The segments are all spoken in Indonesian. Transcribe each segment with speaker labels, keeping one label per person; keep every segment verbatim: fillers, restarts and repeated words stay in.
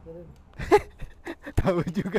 Speaker 1: Tahu juga.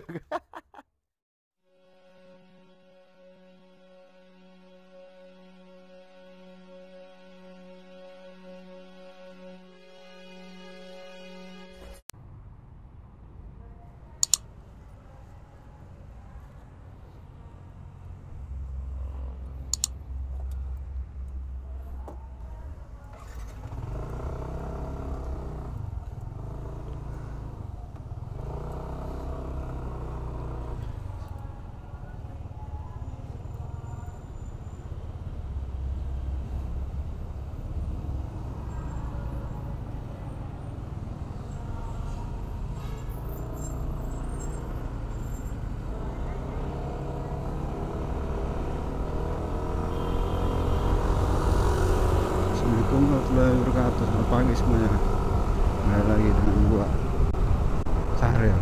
Speaker 1: Assalamualaikum warahmatullahi wabarakatuh. Selamat pagi semuanya. Kembali lagi dengan gua Sahril.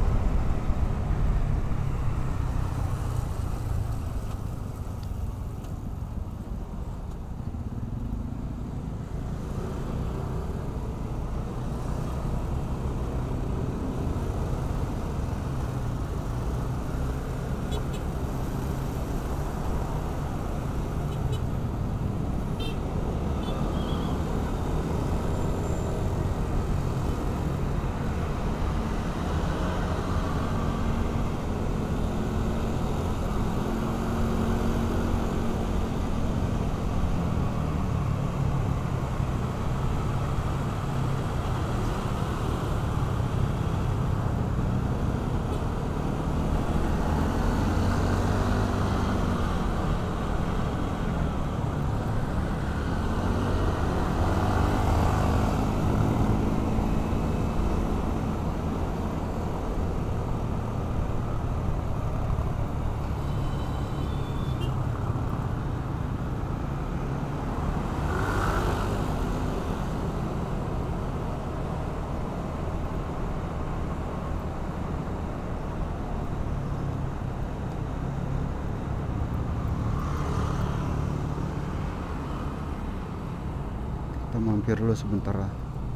Speaker 1: Kita mampir dulu sebentar lah.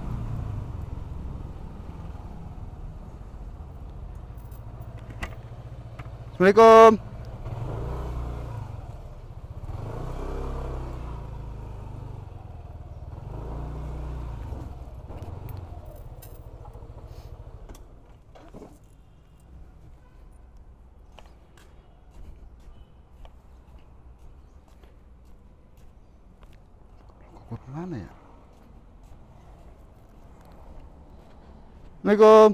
Speaker 1: Assalamualaikum. Kok kemana ya? Assalamualaikum.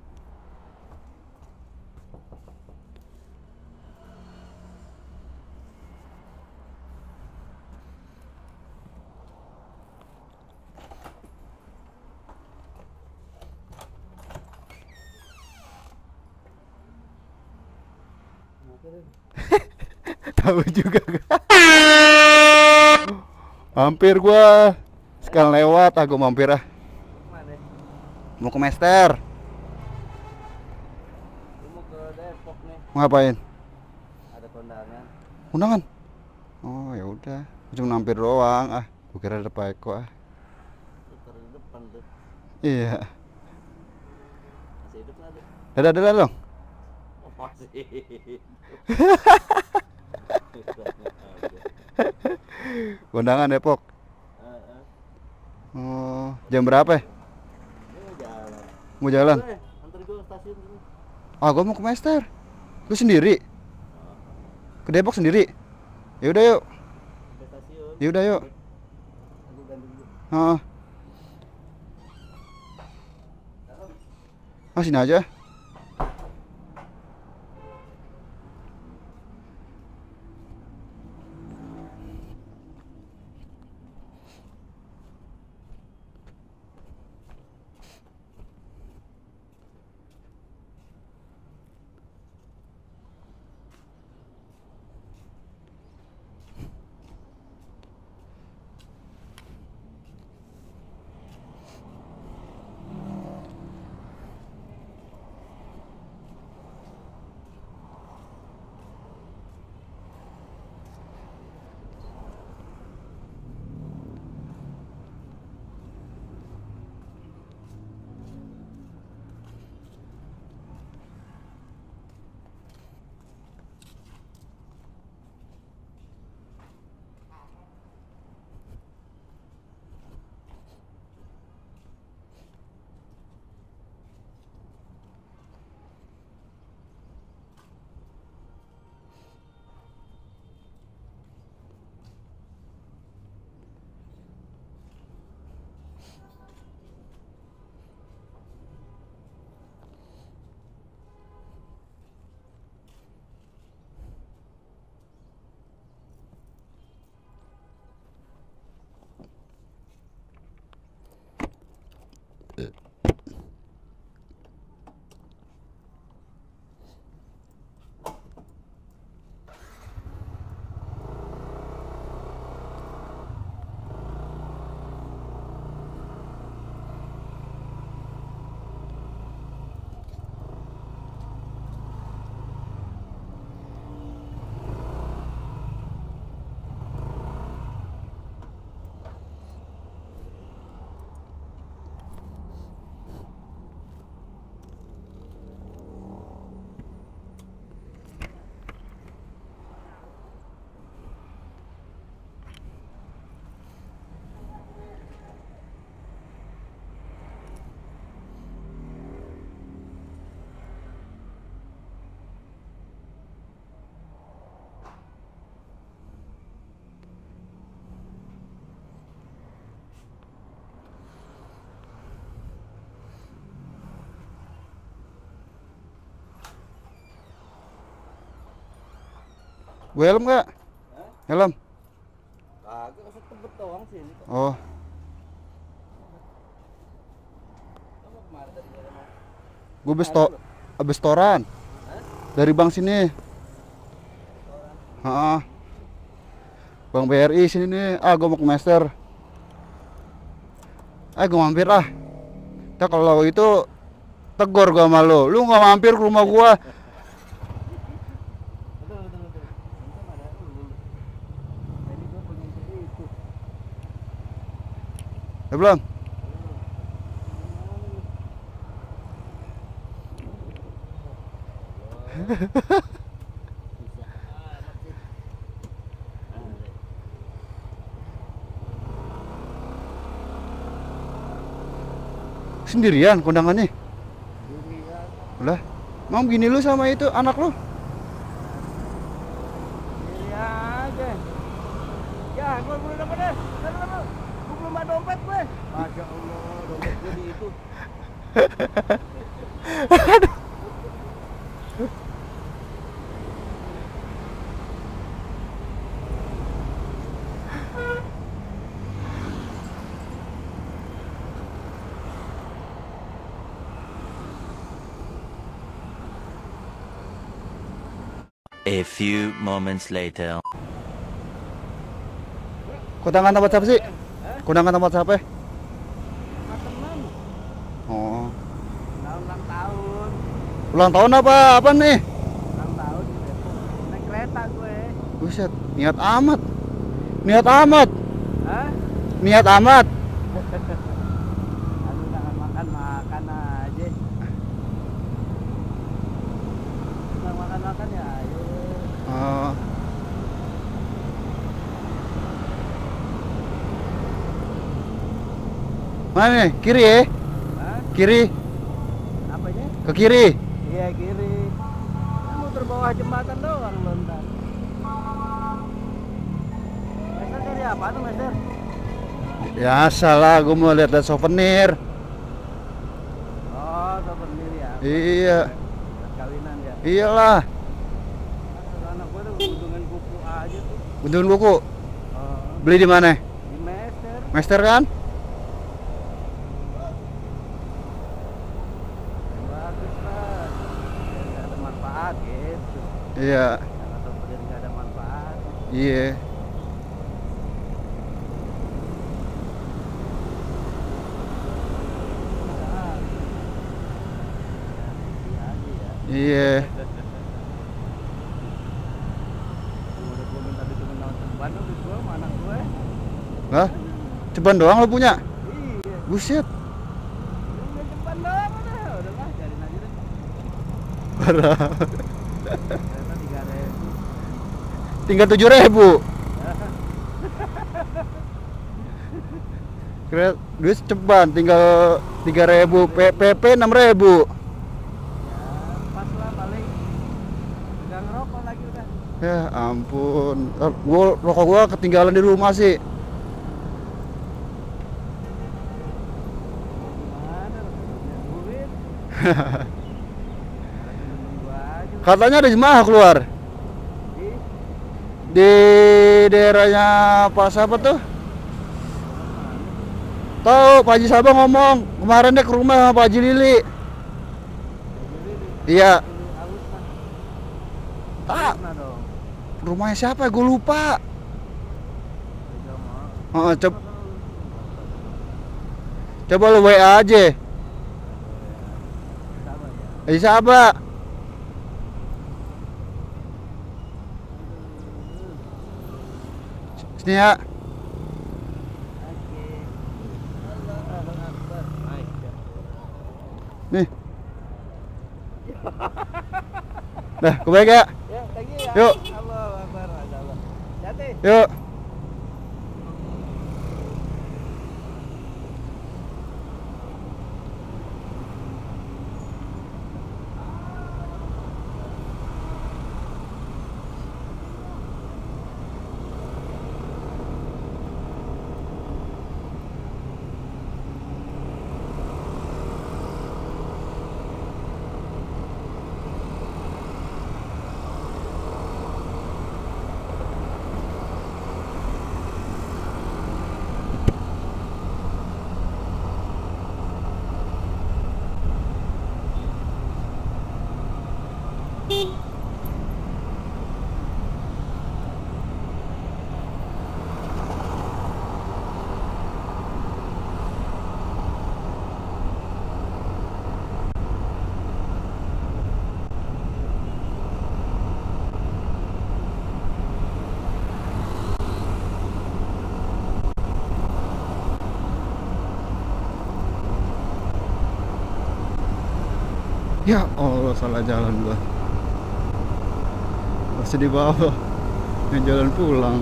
Speaker 1: Tahu juga. Mampir gua. Sekalian lewat, aku mampir ah. Mau ke Mester.
Speaker 2: Mau ke Depok nih.
Speaker 1: Mau ngapain?
Speaker 2: Ada kondangan.
Speaker 1: Undangan? Oh ya udah, cuma mampir doang ah. Gua kira ada Pak Eko ah.
Speaker 2: Putar di depan tuh.
Speaker 1: Iya.
Speaker 2: Masih hidup nggak tuh?
Speaker 1: Ada ada dong.
Speaker 2: Oh masih hidup.
Speaker 1: Undangan Depok.
Speaker 2: Eh, eh.
Speaker 1: Oh, jam berapa ya?
Speaker 2: Ini mau jalan.
Speaker 1: Mau jalan?
Speaker 2: Eh, antar gue ke stasiun dulu.
Speaker 1: Ah, gua mau ke Mester. Lu sendiri?
Speaker 2: Oh,
Speaker 1: Ke Depok sendiri? Ya udah yuk.
Speaker 2: ke stasiun.
Speaker 1: Ya udah yuk.
Speaker 2: Aku ganti dulu.
Speaker 1: Heeh. Ah, sini aja. Gue helm nggak?
Speaker 2: Hah?
Speaker 1: Helm.
Speaker 2: Kagak kasih tebet doang sih ini.
Speaker 1: Oh,
Speaker 2: Kamu kemana tadi dari mana?
Speaker 1: gue besto abis toran
Speaker 2: Hah?
Speaker 1: dari bank sini. Heeh. Bank B R I sini nih. Ah, gue mau ke Master. Ah, gue mampir ah. Ntar kalau itu tegor gue sama lo. Lu nggak mampir ke rumah gue.
Speaker 2: Betul betul betul. Untung ada lu. Tadi gua pengen beli itu.
Speaker 1: Ya belum?
Speaker 2: Susah amat sih. Ah, deh.
Speaker 1: Sendirian kondangannya.
Speaker 2: Durian.
Speaker 1: Lah, mau gini lu sama itu anak lu?
Speaker 2: Diri aja. Ya, gua belum dapat deh. Sana sana. Gua belum ada dompet gue. Masya Allah, dompet gue di itu.
Speaker 3: A few moments later.
Speaker 1: Kondangan tempat siapa sih?
Speaker 2: Hah?
Speaker 1: Kondangan tempat siapa?
Speaker 2: Sama teman.
Speaker 1: Oh,
Speaker 2: Tahun ulang tahun.
Speaker 1: ulang tahun apa? Apa nih?
Speaker 2: Ulang tahun di Depok. Naik kereta gue.
Speaker 1: Buset, niat amat. Niat amat.
Speaker 2: Hah?
Speaker 1: Niat amat.
Speaker 2: Aduh, jangan makan makan aja. Jangan makan makan ya, ayo.
Speaker 1: Oh. Mana nih? Kiri ya?
Speaker 2: Hah?
Speaker 1: Kiri.
Speaker 2: Apanya?
Speaker 1: Ke kiri.
Speaker 2: Iya kiri. Kamu terbawah jembatan doang lontar. Master cari apa tuh Master?
Speaker 1: Ya salah, gue mau lihat-lihat souvenir.
Speaker 2: Oh, souvenir ya.
Speaker 1: Iya.
Speaker 2: Buat kawinan ya.
Speaker 1: Iyalah.
Speaker 2: Anak gua tuh gunungan kuku aja tuh.
Speaker 1: Gunungan buku.
Speaker 2: Oh,
Speaker 1: Beli di mana?
Speaker 2: di Master.
Speaker 1: Master kan?
Speaker 2: Bagus lah. Nggak ada manfaat gitu.
Speaker 1: Iya.
Speaker 2: Karena souvenir nggak ada manfaat.
Speaker 1: Iya.
Speaker 2: Nah, ya, aja ya.
Speaker 1: Iya.
Speaker 2: Udah gua minta bikinin lawan ceban tuh di gua sama anak gue.
Speaker 1: Lah, ceban doang lo punya?
Speaker 2: Iya.
Speaker 1: Buset.
Speaker 2: Bikinin ceban doang udah. Udahlah, cariin aja deh.
Speaker 1: Parah.
Speaker 2: Ternyata tiga ribu.
Speaker 1: Tinggal tujuh ribu. Kira duit ceban tinggal tiga ribu. P P enam ribu.
Speaker 2: Ya, pas lah paling. Udah ngerokok lagi udah.
Speaker 1: Ya ampun. Eh, Gua rokok gua ketinggalan di rumah sih.
Speaker 2: Gimana? Punya duit. Lagi nunggu aja.
Speaker 1: Katanya ada jemaah keluar
Speaker 2: Di
Speaker 1: di daerahnya Pak siapa tuh? Tahu Pak Haji Sabah ngomong kemarin dia ke rumah sama Pak Haji Lili. Iya.
Speaker 2: aus mah.
Speaker 1: Tak,
Speaker 2: Mana dong?
Speaker 1: rumahnya siapa? Gue lupa.
Speaker 2: Tiga mah.
Speaker 1: Heeh, coba coba lu W A aja.
Speaker 2: Sama ya.
Speaker 1: Haji Sabah. Sini ya.
Speaker 2: Oke. Allahu Akbar. Masya
Speaker 1: Nih. Dah, gue baik ya.
Speaker 2: Ya, thank you ya.
Speaker 1: Yuk.
Speaker 2: Allahu Akbar. Masya Allah. Hati.
Speaker 1: Yuk. Ya Allah, salah jalan gua. Masih di bawah. Yang jalan pulang.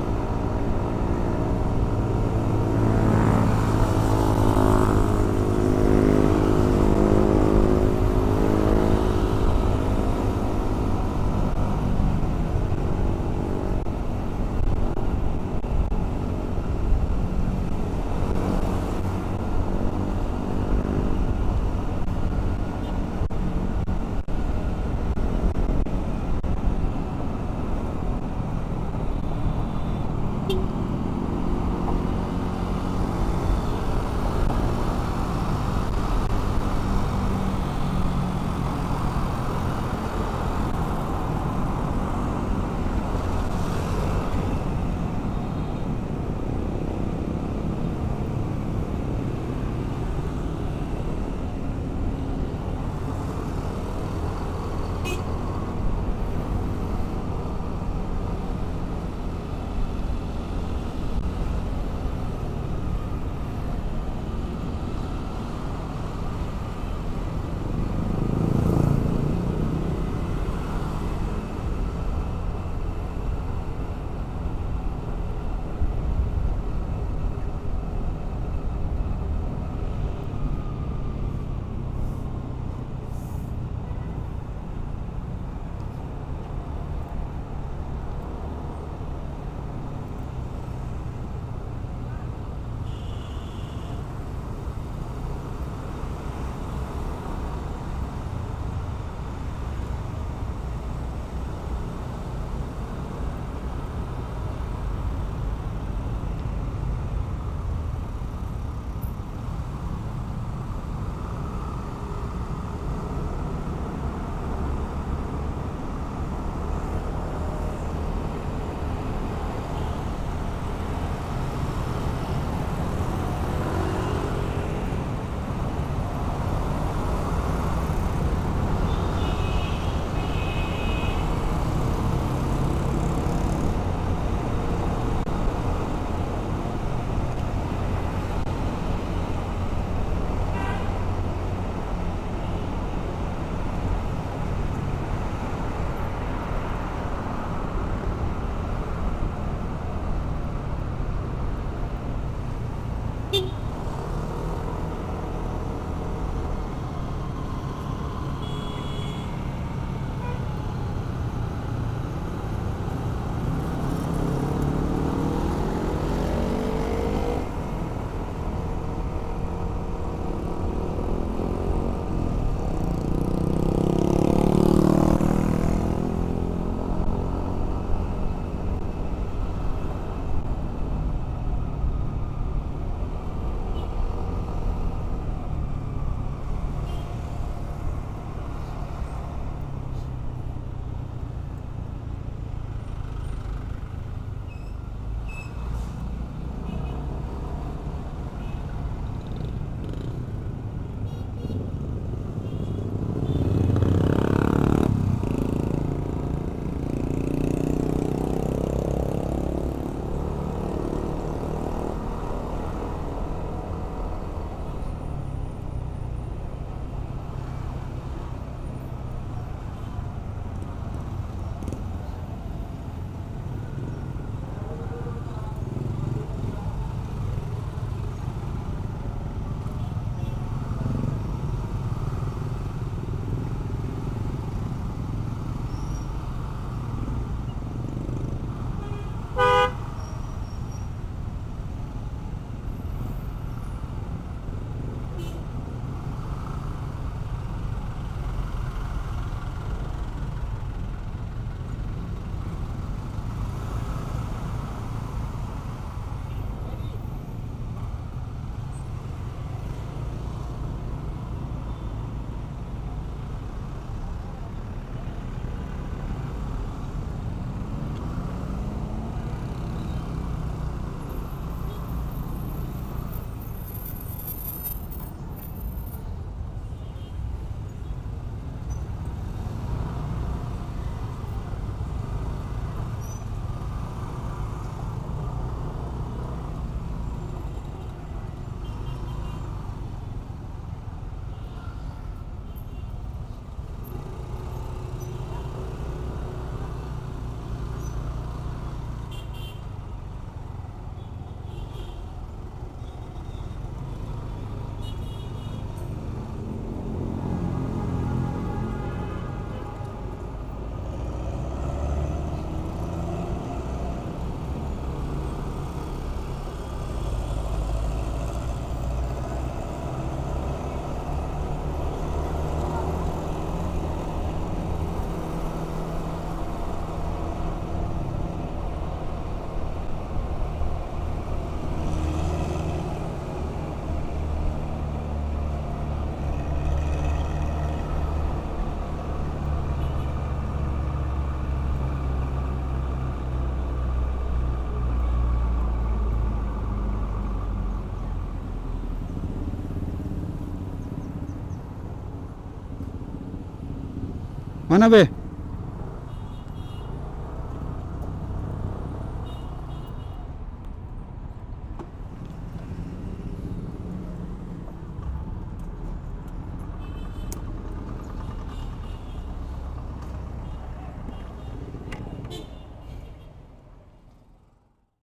Speaker 1: Mana be?